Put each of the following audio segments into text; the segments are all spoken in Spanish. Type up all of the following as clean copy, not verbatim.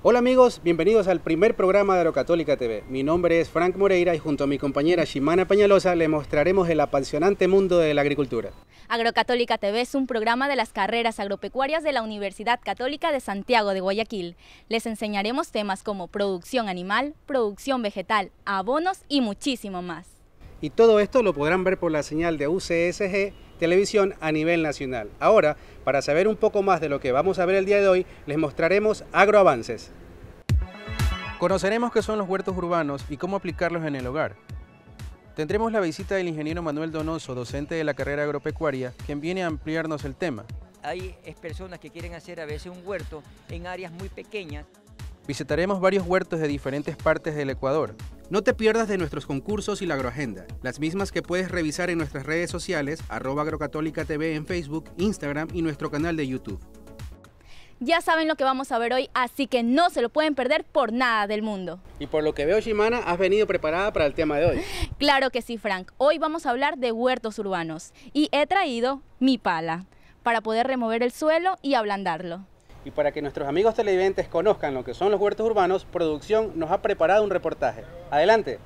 Hola amigos, bienvenidos al primer programa de Agrocatólica TV. Mi nombre es Frank Moreira y junto a mi compañera Ximana Peñalosa les mostraremos el apasionante mundo de la agricultura. Agrocatólica TV es un programa de las carreras agropecuarias de la Universidad Católica de Santiago de Guayaquil. Les enseñaremos temas como producción animal, producción vegetal, abonos y muchísimo más. Y todo esto lo podrán ver por la señal de UCSG Televisión a nivel nacional. Ahora, para saber un poco más de lo que vamos a ver el día de hoy, les mostraremos agroavances. Conoceremos qué son los huertos urbanos y cómo aplicarlos en el hogar. Tendremos la visita del ingeniero Manuel Donoso, docente de la carrera agropecuaria, quien viene a ampliarnos el tema. Hay personas que quieren hacer a veces un huerto en áreas muy pequeñas. Visitaremos varios huertos de diferentes partes del Ecuador. No te pierdas de nuestros concursos y la agroagenda, las mismas que puedes revisar en nuestras redes sociales, @agrocatólica.tv en Facebook, Instagram y nuestro canal de YouTube. Ya saben lo que vamos a ver hoy, así que no se lo pueden perder por nada del mundo. Y por lo que veo, Ximana, has venido preparada para el tema de hoy. Claro que sí, Frank. Hoy vamos a hablar de huertos urbanos y he traído mi pala para poder remover el suelo y ablandarlo. Y para que nuestros amigos televidentes conozcan lo que son los huertos urbanos, Producción nos ha preparado un reportaje. ¡Adelante!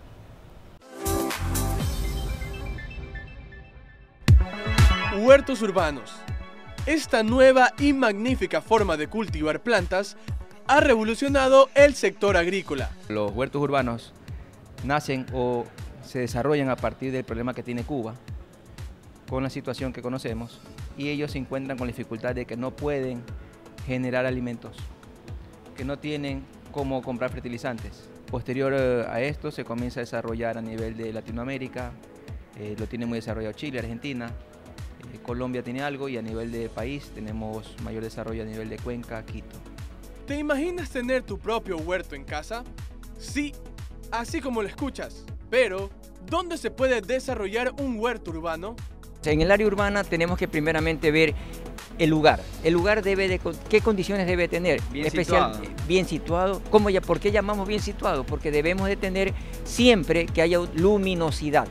Huertos urbanos. Esta nueva y magnífica forma de cultivar plantas ha revolucionado el sector agrícola. Los huertos urbanos nacen o se desarrollan a partir del problema que tiene Cuba, con la situación que conocemos, y ellos se encuentran con la dificultad de que no pueden generar alimentos, que no tienen cómo comprar fertilizantes. Posterior a esto se comienza a desarrollar a nivel de Latinoamérica, lo tiene muy desarrollado Chile, Argentina, Colombia tiene algo, y a nivel de país tenemos mayor desarrollo a nivel de Cuenca, Quito. ¿Te imaginas tener tu propio huerto en casa? Sí, así como lo escuchas, pero ¿dónde se puede desarrollar un huerto urbano? En el área urbana tenemos que primeramente ver el lugar. El lugar ¿qué condiciones debe tener? Bien situado. ¿Por qué llamamos bien situado? Porque debemos de tener siempre que haya luminosidad.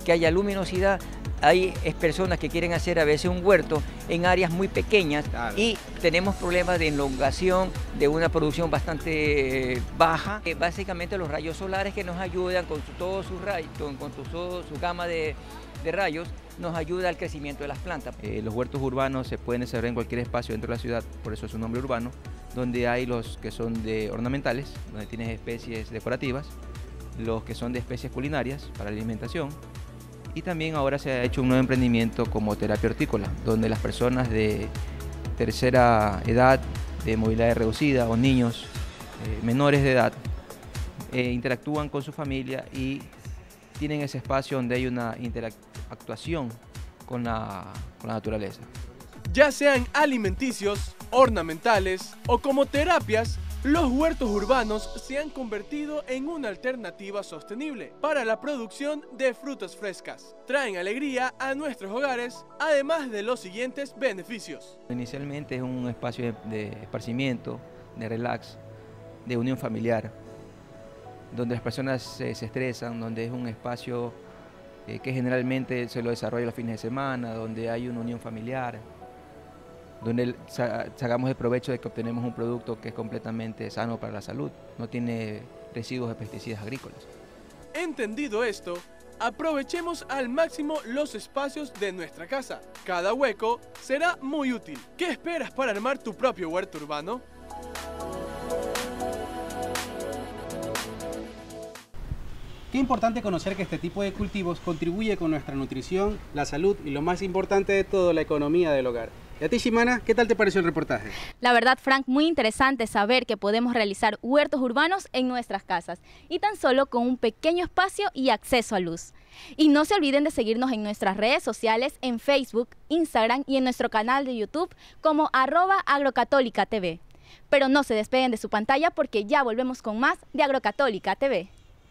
Hay personas que quieren hacer a veces un huerto en áreas muy pequeñas, claro, y tenemos problemas de elongación, de una producción bastante baja. Básicamente los rayos solares que nos ayudan con toda su gama de rayos, nos ayuda al crecimiento de las plantas. Los huertos urbanos se pueden desarrollar en cualquier espacio dentro de la ciudad, por eso es su nombre urbano, donde hay los que son de ornamentales, donde tienes especies decorativas, los que son de especies culinarias para la alimentación, y también ahora se ha hecho un nuevo emprendimiento como terapia hortícola, donde las personas de tercera edad, de movilidad reducida o niños menores de edad interactúan con su familia y tienen ese espacio donde hay una interactuación con la naturaleza. Ya sean alimenticios, ornamentales o como terapias, los huertos urbanos se han convertido en una alternativa sostenible para la producción de frutas frescas. Traen alegría a nuestros hogares, además de los siguientes beneficios. Inicialmente es un espacio de esparcimiento, de relax, de unión familiar, donde las personas se estresan, donde es un espacio que generalmente se lo desarrolla los fines de semana, donde hay una unión familiar, donde sacamos el provecho de que obtenemos un producto que es completamente sano para la salud, no tiene residuos de pesticidas agrícolas. Entendido esto, aprovechemos al máximo los espacios de nuestra casa. Cada hueco será muy útil. ¿Qué esperas para armar tu propio huerto urbano? Qué importante conocer que este tipo de cultivos contribuye con nuestra nutrición, la salud y lo más importante de todo, la economía del hogar. ¿Y a ti, Ximana, qué tal te pareció el reportaje? La verdad, Frank, muy interesante saber que podemos realizar huertos urbanos en nuestras casas y tan solo con un pequeño espacio y acceso a luz. Y no se olviden de seguirnos en nuestras redes sociales, en Facebook, Instagram y en nuestro canal de YouTube como @agrocatólica.tv. Pero no se despeguen de su pantalla porque ya volvemos con más de Agrocatólica TV.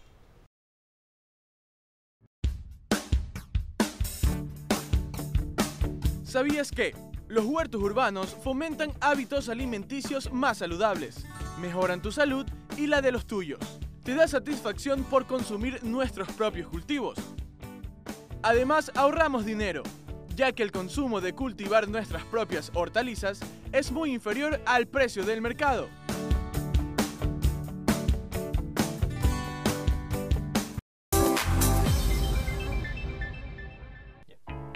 ¿Sabías que los huertos urbanos fomentan hábitos alimenticios más saludables, mejoran tu salud y la de los tuyos? Te da satisfacción por consumir nuestros propios cultivos. Además, ahorramos dinero, ya que el consumo de cultivar nuestras propias hortalizas es muy inferior al precio del mercado.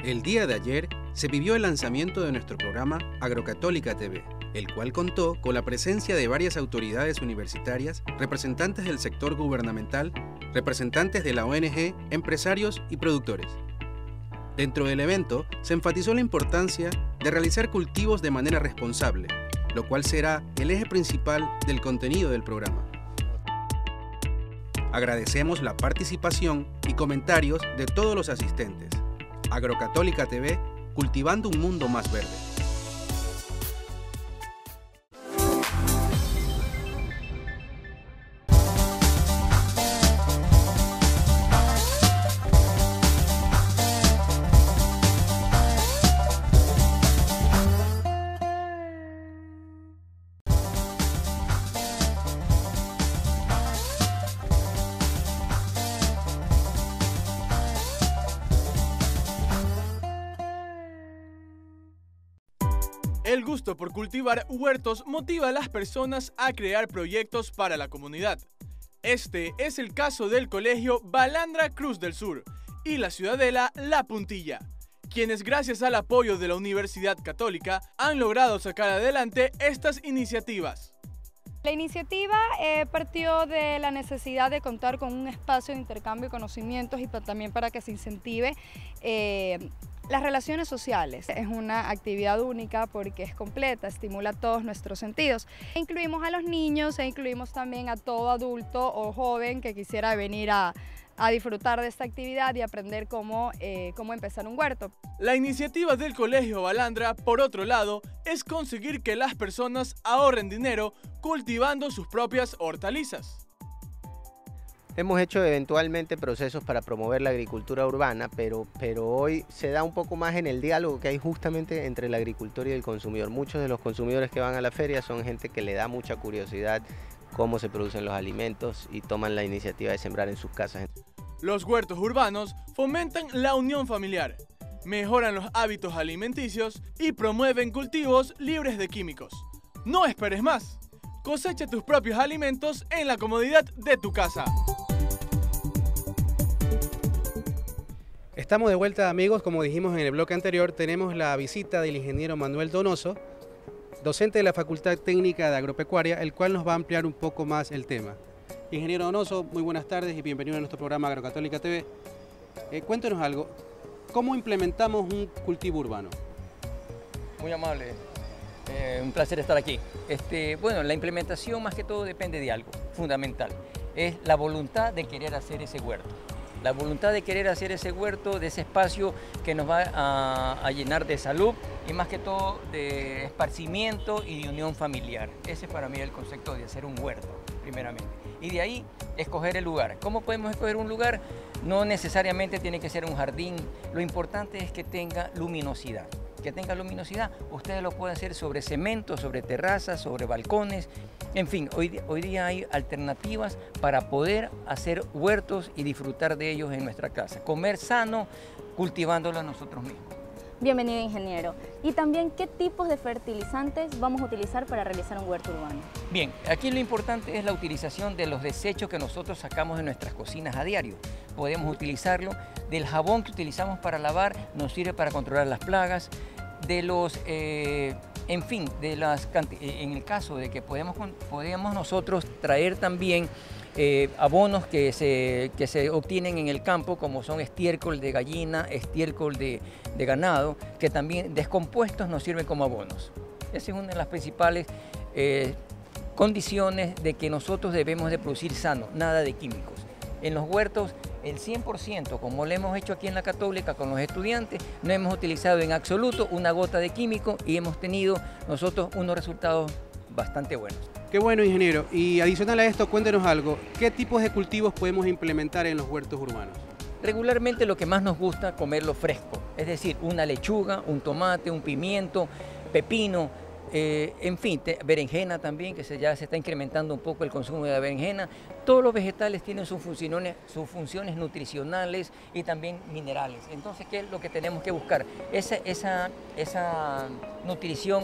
El día de ayer se vivió el lanzamiento de nuestro programa Agrocatólica TV, el cual contó con la presencia de varias autoridades universitarias, representantes del sector gubernamental, representantes de la ONG, empresarios y productores. Dentro del evento se enfatizó la importancia de realizar cultivos de manera responsable, lo cual será el eje principal del contenido del programa. Agradecemos la participación y comentarios de todos los asistentes. Agrocatólica TV, cultivando un mundo más verde. El gusto por cultivar huertos motiva a las personas a crear proyectos para la comunidad. Este es el caso del Colegio Balandra Cruz del Sur y la Ciudadela La Puntilla, quienes gracias al apoyo de la Universidad Católica han logrado sacar adelante estas iniciativas. La iniciativa partió de la necesidad de contar con un espacio de intercambio de conocimientos y también para que se incentive las relaciones sociales. Es una actividad única porque es completa, estimula todos nuestros sentidos. Incluimos a los niños e incluimos también a todo adulto o joven que quisiera venir a disfrutar de esta actividad y aprender cómo empezar un huerto. La iniciativa del Colegio Balandra, por otro lado, es conseguir que las personas ahorren dinero cultivando sus propias hortalizas. Hemos hecho eventualmente procesos para promover la agricultura urbana, pero hoy se da un poco más en el diálogo que hay justamente entre el agricultor y el consumidor. Muchos de los consumidores que van a la feria son gente que le da mucha curiosidad cómo se producen los alimentos y toman la iniciativa de sembrar en sus casas. Los huertos urbanos fomentan la unión familiar, mejoran los hábitos alimenticios y promueven cultivos libres de químicos. No esperes más. Cosecha tus propios alimentos en la comodidad de tu casa. Estamos de vuelta, amigos. Como dijimos en el bloque anterior, tenemos la visita del ingeniero Manuel Donoso, docente de la Facultad Técnica de Agropecuaria, el cual nos va a ampliar un poco más el tema. Ingeniero Donoso, muy buenas tardes y bienvenido a nuestro programa Agrocatólica TV. Cuéntenos algo, ¿cómo implementamos un cultivo urbano? Muy amable, un placer estar aquí. Bueno, la implementación más que todo depende de algo fundamental, es la voluntad de querer hacer ese huerto. La voluntad de querer hacer ese huerto, de ese espacio que nos va a llenar de salud y más que todo de esparcimiento y de unión familiar. Ese es para mí el concepto de hacer un huerto, primeramente. Y de ahí, escoger el lugar. ¿Cómo podemos escoger un lugar? No necesariamente tiene que ser un jardín. Lo importante es que tenga luminosidad. Que tenga luminosidad, ustedes lo pueden hacer sobre cemento, sobre terrazas, sobre balcones. En fin, hoy día hay alternativas para poder hacer huertos y disfrutar de ellos en nuestra casa. Comer sano, cultivándolo nosotros mismos. Bienvenido, ingeniero. Y también, ¿qué tipos de fertilizantes vamos a utilizar para realizar un huerto urbano? Bien, aquí lo importante es la utilización de los desechos que nosotros sacamos de nuestras cocinas a diario. Podemos utilizarlo, del jabón que utilizamos para lavar, nos sirve para controlar las plagas, de los, en fin, en el caso de que podemos nosotros traer también abonos que se obtienen en el campo, como son estiércol de gallina, estiércol de ganado, que también descompuestos nos sirven como abonos. Esa es una de las principales condiciones de que nosotros debemos de producir sano, nada de químicos. En los huertos, el 100%, como lo hemos hecho aquí en la Católica con los estudiantes, no hemos utilizado en absoluto una gota de químico y hemos tenido nosotros unos resultados bastante buenos. Qué bueno, ingeniero. Y adicional a esto, cuéntenos algo, ¿qué tipos de cultivos podemos implementar en los huertos urbanos? Regularmente lo que más nos gusta comerlo fresco, es decir, una lechuga, un tomate, un pimiento, pepino, en fin, berenjena también, que ya se está incrementando un poco el consumo de la berenjena. Todos los vegetales tienen sus funciones nutricionales y también minerales. Entonces, ¿qué es lo que tenemos que buscar? Esa nutrición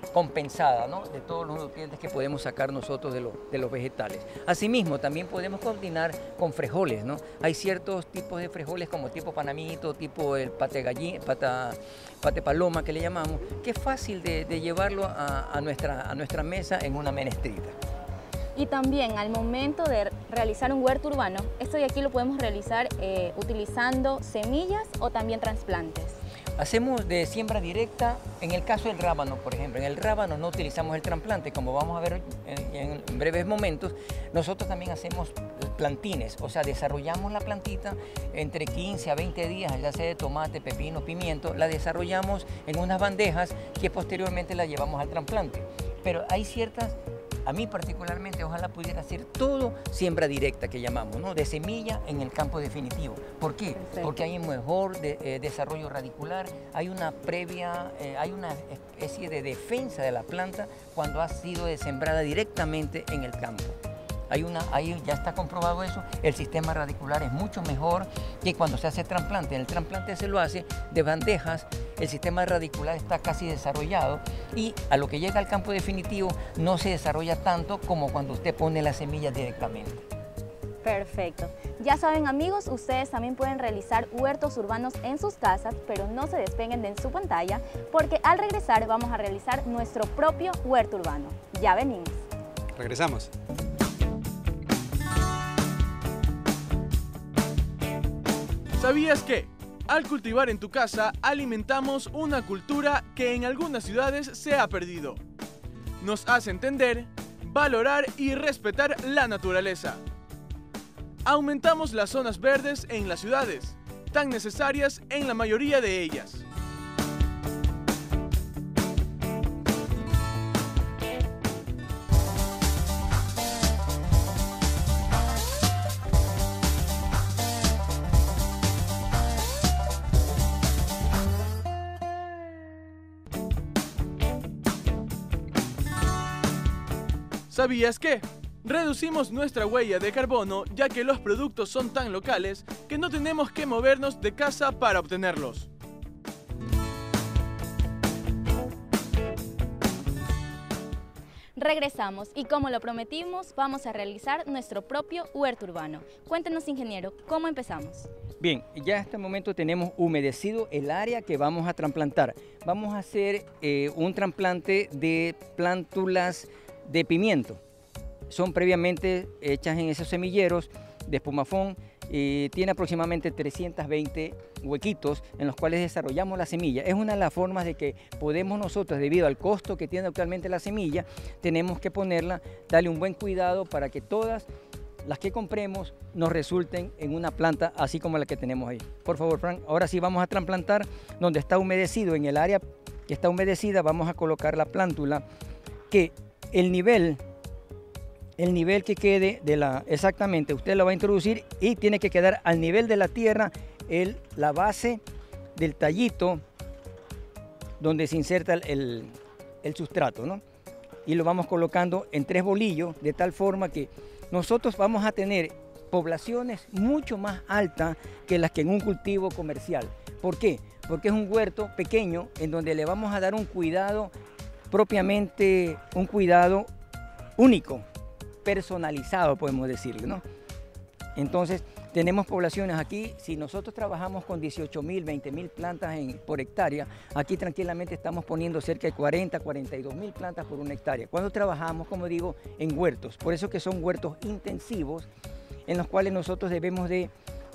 compensada, ¿no?, de todos los nutrientes que podemos sacar nosotros de los vegetales. Asimismo, también podemos combinar con frijoles, ¿no? Hay ciertos tipos de frijoles como tipo panamito, tipo el pate paloma que le llamamos, que es fácil de llevarlo a nuestra mesa en una menestrita. Y también al momento de realizar un huerto urbano, esto de aquí lo podemos realizar utilizando semillas o también trasplantes. Hacemos de siembra directa en el caso del rábano, por ejemplo. En el rábano no utilizamos el trasplante, como vamos a ver en breves momentos. Nosotros también hacemos plantines, o sea, desarrollamos la plantita entre 15 a 20 días, ya sea de tomate, pepino, pimiento, la desarrollamos en unas bandejas que posteriormente la llevamos al trasplante. Pero hay ciertas... A mí particularmente, ojalá pudiera hacer todo siembra directa que llamamos, ¿no?, de semilla en el campo definitivo. ¿Por qué? Perfecto. Porque hay un mejor desarrollo radicular, hay una especie de defensa de la planta cuando ha sido sembrada directamente en el campo. Ahí ya está comprobado eso, el sistema radicular es mucho mejor que cuando se hace trasplante. En el trasplante se lo hace de bandejas, el sistema radicular está casi desarrollado y a lo que llega al campo definitivo no se desarrolla tanto como cuando usted pone las semillas directamente. Perfecto. Ya saben, amigos, ustedes también pueden realizar huertos urbanos en sus casas, pero no se despeguen de su pantalla porque al regresar vamos a realizar nuestro propio huerto urbano. Ya venimos. Regresamos. ¿Sabías que al cultivar en tu casa alimentamos una cultura que en algunas ciudades se ha perdido? Nos hace entender, valorar y respetar la naturaleza. Aumentamos las zonas verdes en las ciudades, tan necesarias en la mayoría de ellas. ¿Sabías que? Reducimos nuestra huella de carbono ya que los productos son tan locales que no tenemos que movernos de casa para obtenerlos. Regresamos y como lo prometimos, vamos a realizar nuestro propio huerto urbano. Cuéntenos, ingeniero, ¿cómo empezamos? Bien, ya en este momento tenemos humedecido el área que vamos a trasplantar. Vamos a hacer un trasplante de plántulas de pimiento. Son previamente hechas en esos semilleros de espumafón. Tiene aproximadamente 320 huequitos en los cuales desarrollamos la semilla. Es una de las formas de que podemos nosotros, debido al costo que tiene actualmente la semilla, tenemos que ponerla, darle un buen cuidado para que todas las que compremos nos resulten en una planta así como la que tenemos ahí. Por favor, Frank, ahora sí vamos a trasplantar donde está humedecido. En el área que está humedecida vamos a colocar la plántula, que el nivel que quede exactamente, usted lo va a introducir y tiene que quedar al nivel de la tierra, la base del tallito donde se inserta el sustrato, ¿no? Y lo vamos colocando en 3 bolillos de tal forma que nosotros vamos a tener poblaciones mucho más altas que las que en un cultivo comercial. ¿Por qué? Porque es un huerto pequeño en donde le vamos a dar un cuidado propiamente, un cuidado único, personalizado, podemos decirle, ¿no? Entonces, tenemos poblaciones aquí, si nosotros trabajamos con 18.000, 20.000 plantas por hectárea, aquí tranquilamente estamos poniendo cerca de 40, 42.000 plantas por una hectárea. Cuando trabajamos, como digo, en huertos, por eso que son huertos intensivos, en los cuales nosotros debemos de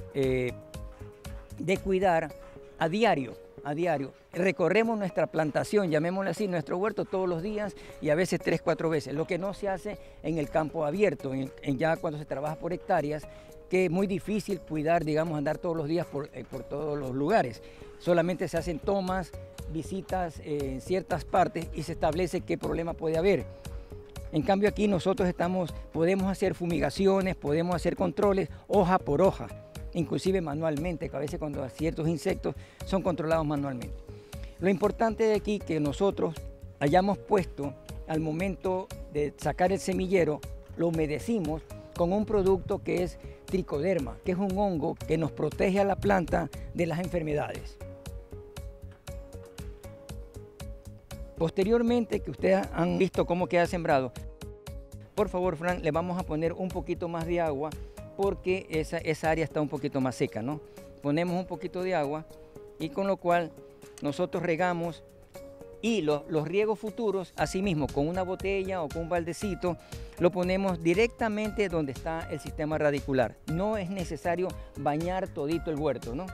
cuidar a diario. Recorremos nuestra plantación, llamémosle así, nuestro huerto todos los días y a veces 3, 4 veces, lo que no se hace en el campo abierto, ya cuando se trabaja por hectáreas, que es muy difícil cuidar, digamos, andar todos los días por todos los lugares. Solamente se hacen tomas, visitas en ciertas partes y se establece qué problema puede haber. En cambio aquí nosotros podemos hacer fumigaciones, podemos hacer controles hoja por hoja, inclusive manualmente, que a veces cuando ciertos insectos son controlados manualmente. Lo importante de aquí que nosotros hayamos puesto al momento de sacar el semillero, lo humedecimos con un producto que es tricoderma, que es un hongo que nos protege a la planta de las enfermedades. Posteriormente, que ustedes han visto cómo queda sembrado, por favor, Fran, le vamos a poner un poquito más de agua porque esa área está un poquito más seca, ¿no? Ponemos un poquito de agua y con lo cual nosotros regamos y los riegos futuros, asimismo, con una botella o con un baldecito, lo ponemos directamente donde está el sistema radicular. No es necesario bañar todito el huerto, ¿no?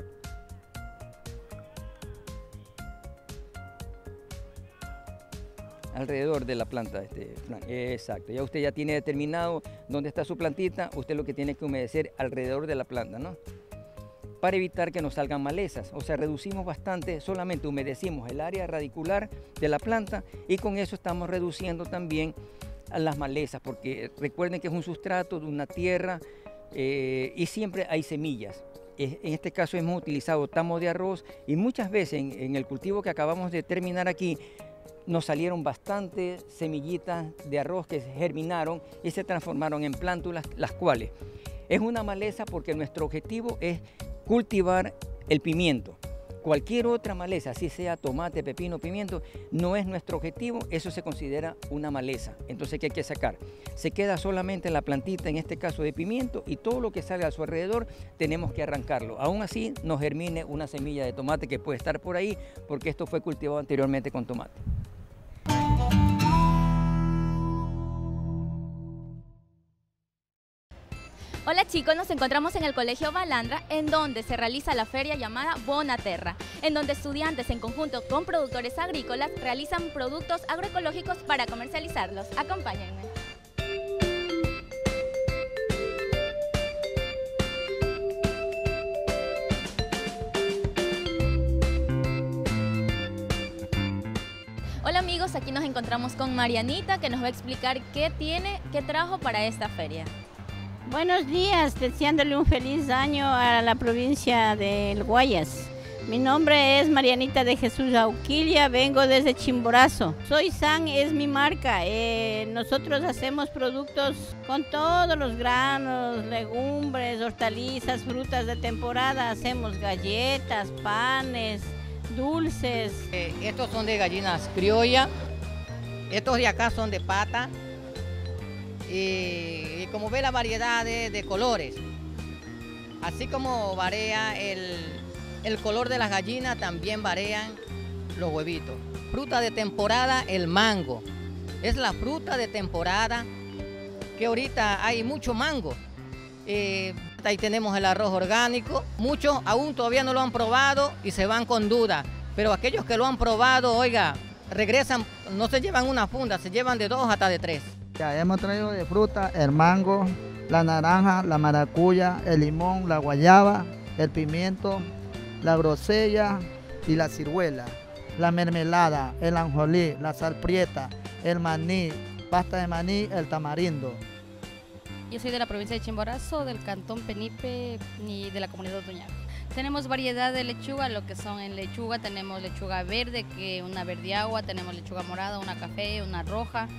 Alrededor de la planta, exacto. Ya usted ya tiene determinado dónde está su plantita, usted lo que tiene que humedecer alrededor de la planta, ¿no? Para evitar que nos salgan malezas, o sea, reducimos bastante, solamente humedecimos el área radicular de la planta y con eso estamos reduciendo también a las malezas, porque recuerden que es un sustrato de una tierra y siempre hay semillas. En este caso hemos utilizado tamo de arroz y muchas veces en el cultivo que acabamos de terminar aquí, nos salieron bastantes semillitas de arroz que germinaron y se transformaron en plántulas, las cuales es una maleza porque nuestro objetivo es cultivar el pimiento. Cualquier otra maleza, así sea tomate, pepino, pimiento, no es nuestro objetivo, eso se considera una maleza. Entonces, ¿qué hay que sacar? Se queda solamente la plantita, en este caso de pimiento, y todo lo que salga a su alrededor tenemos que arrancarlo. Aún así, nos germine una semilla de tomate que puede estar por ahí, porque esto fue cultivado anteriormente con tomate. Hola chicos, nos encontramos en el Colegio Balandra, en donde se realiza la feria llamada Bonaterra, en donde estudiantes en conjunto con productores agrícolas realizan productos agroecológicos para comercializarlos. Acompáñenme. Hola amigos, aquí nos encontramos con Marianita, que nos va a explicar qué trajo para esta feria. Buenos días, deseándole un feliz año a la provincia del Guayas. Mi nombre es Marianita de Jesús Auquilia, vengo desde Chimborazo. Soy San, es mi marca. Nosotros hacemos productos con todos los granos, legumbres, hortalizas, frutas de temporada. Hacemos galletas, panes, dulces. Estos son de gallinas criolla, estos de acá son de pata. Y como ve la variedad de colores, así como varía el color de las gallinas, también varían los huevitos. Fruta de temporada, el mango. Es la fruta de temporada, que ahorita hay mucho mango. Ahí tenemos el arroz orgánico. Muchos aún todavía no lo han probado y se van con duda, pero aquellos que lo han probado, oiga, regresan, no se llevan una funda, se llevan de 2 hasta de 3. Ya hemos traído de fruta el mango, la naranja, la maracuya, el limón, la guayaba, el pimiento, la grosella y la ciruela, la mermelada, el anjolí, la salprieta, el maní, pasta de maní, el tamarindo. Yo soy de la provincia de Chimborazo, del cantón Penipe y de la comunidad de Otoñal. Tenemos variedad de lechuga, lo que son en lechuga, tenemos lechuga verde, que una verde agua, tenemos lechuga morada, una café, una roja.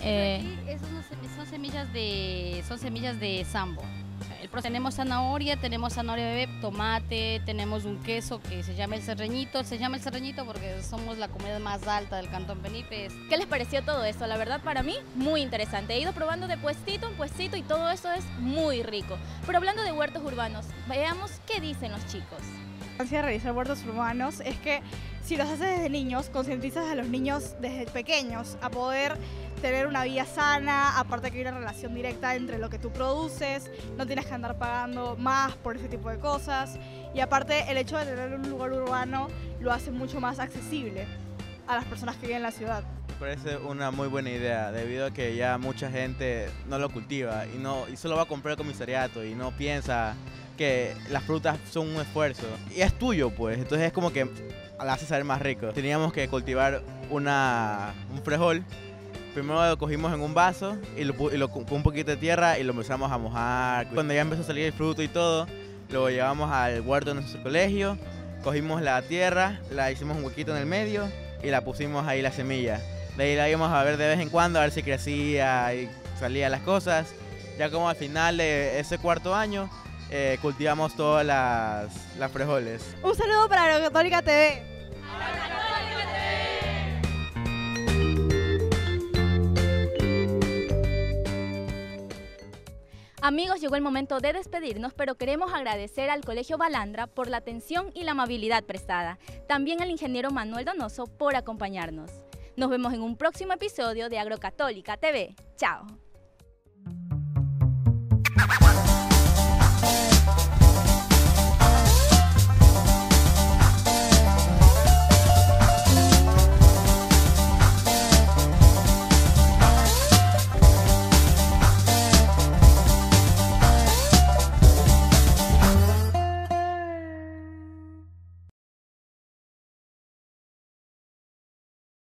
Son semillas de sambo. Tenemos zanahoria bebé, tomate, tenemos un queso que se llama el serreñito. Se llama el serreñito porque somos la comunidad más alta del cantón Penipe. ¿Qué les pareció todo esto? La verdad, para mí, muy interesante. He ido probando de puestito en puestito y todo eso es muy rico. Pero hablando de huertos urbanos, veamos qué dicen los chicos. La importancia de realizar huertos urbanos es que si los haces desde niños, concientizas a los niños desde pequeños a poder tener una vida sana, aparte que hay una relación directa entre lo que tú produces, no tienes que andar pagando más por ese tipo de cosas, y aparte el hecho de tener un lugar urbano lo hace mucho más accesible a las personas que viven en la ciudad. Me parece una muy buena idea, debido a que ya mucha gente no lo cultiva y solo va a comprar el comisariato y no piensa que las frutas son un esfuerzo y es tuyo, pues, entonces es como que la hace saber más rico. Teníamos que cultivar un frijol. Primero lo cogimos en un vaso con un poquito de tierra y lo empezamos a mojar. Cuando ya empezó a salir el fruto y todo, lo llevamos al huerto de nuestro colegio, cogimos la tierra, la hicimos un huequito en el medio y la pusimos ahí la semilla. De ahí la íbamos a ver de vez en cuando, a ver si crecía y salían las cosas. Ya como al final de ese cuarto año, cultivamos todas las frijoles. Un saludo para Agroecológica TV. Amigos, llegó el momento de despedirnos, pero queremos agradecer al Colegio Balandra por la atención y la amabilidad prestada. También al ingeniero Manuel Donoso por acompañarnos. Nos vemos en un próximo episodio de Agrocatólica TV. ¡Chao!